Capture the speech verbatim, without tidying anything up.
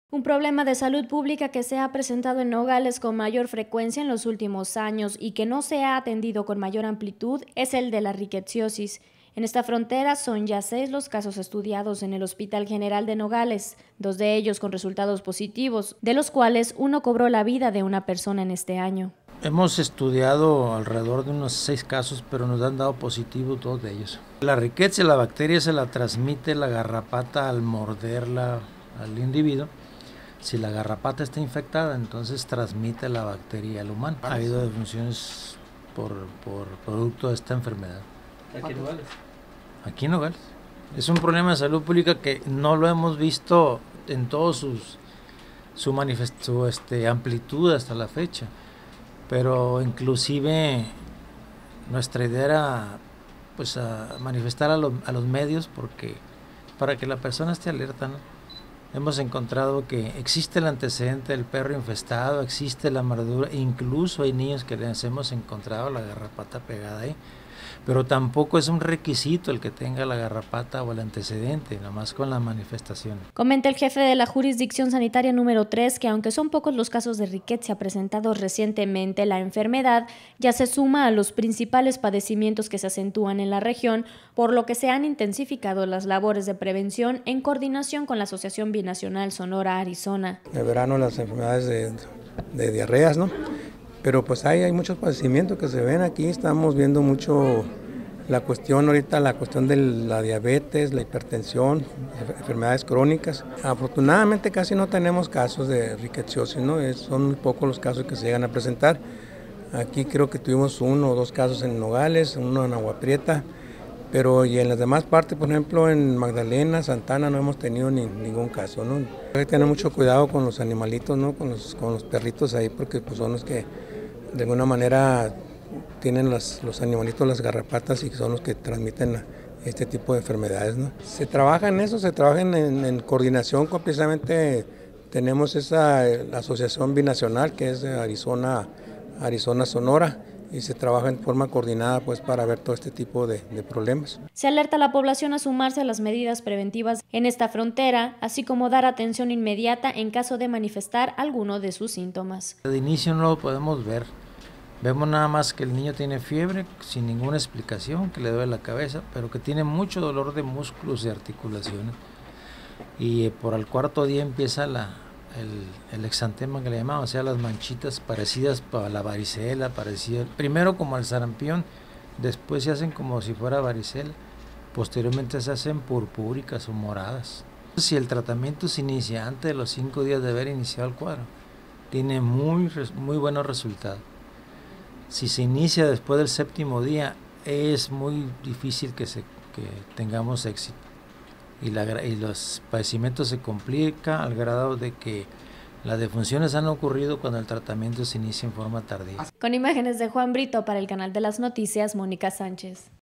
Un problema de salud pública que se ha presentado en Nogales con mayor frecuencia en los últimos años y que no se ha atendido con mayor amplitud es el de la rickettsiosis. En esta frontera son ya seis los casos estudiados en el Hospital General de Nogales, dos de ellos con resultados positivos, de los cuales uno cobró la vida de una persona en este año. Hemos estudiado alrededor de unos seis casos, pero nos han dado positivo dos de ellos. La rickettsias, la bacteria se la transmite la garrapata al morderla al individuo. Si la garrapata está infectada, entonces transmite la bacteria al humano. Ha habido defunciones por, por producto de esta enfermedad. ¿Aquí en Nogales? Aquí en Nogales. Es un problema de salud pública que no lo hemos visto en toda su, manifest, su este, amplitud hasta la fecha. Pero inclusive nuestra idea era pues, a manifestar a, lo, a los medios porque, para que la persona esté alerta, ¿no? Hemos encontrado que existe el antecedente del perro infestado, existe la mordedura, incluso hay niños que les hemos encontrado la garrapata pegada ahí, pero tampoco es un requisito el que tenga la garrapata o el antecedente, nada más con la manifestación. Comenta el jefe de la jurisdicción sanitaria número tres que aunque son pocos los casos de rickettsia presentados recientemente, la enfermedad ya se suma a los principales padecimientos que se acentúan en la región, por lo que se han intensificado las labores de prevención en coordinación con la Asociación Binacional Sonora-Arizona. En el verano las enfermedades de, de diarreas, ¿no? Pero pues hay, hay muchos padecimientos que se ven aquí, estamos viendo mucho la cuestión ahorita, la cuestión de la diabetes, la hipertensión, enfermedades crónicas. Afortunadamente casi no tenemos casos de rickettsiosis, ¿no? Es, son muy pocos los casos que se llegan a presentar. Aquí creo que tuvimos uno o dos casos en Nogales, uno en Agua Prieta, pero y en las demás partes, por ejemplo en Magdalena, Santana, no hemos tenido ni, ningún caso, ¿no? Hay que tener mucho cuidado con los animalitos, ¿no? Con los, con los perritos ahí, porque pues, son los que de alguna manera tienen las, los animalitos, las garrapatas, y son los que transmiten este tipo de enfermedades, ¿no? Se trabaja en eso, se trabaja en, en, en coordinación con precisamente, tenemos esa la asociación binacional que es Arizona, Arizona Sonora, y se trabaja en forma coordinada pues para ver todo este tipo de, de problemas. Se alerta a la población a sumarse a las medidas preventivas en esta frontera, así como dar atención inmediata en caso de manifestar alguno de sus síntomas. De inicio no lo podemos ver, vemos nada más que el niño tiene fiebre sin ninguna explicación, que le duele la cabeza, pero que tiene mucho dolor de músculos y articulaciones, y por el cuarto día empieza la El, el exantema que le llamamos, o sea, las manchitas parecidas a la varicela, parecidas, primero como al sarampión, después se hacen como si fuera varicela, posteriormente se hacen purpúricas o moradas. Si el tratamiento se inicia antes de los cinco días de haber iniciado el cuadro, tiene muy, muy buenos resultados. Si se inicia después del séptimo día, es muy difícil que, se, que tengamos éxito. Y, la, y los padecimientos se complican al grado de que las defunciones han ocurrido cuando el tratamiento se inicia en forma tardía. Con imágenes de Juan Brito para el Canal de las Noticias, Mónica Sánchez.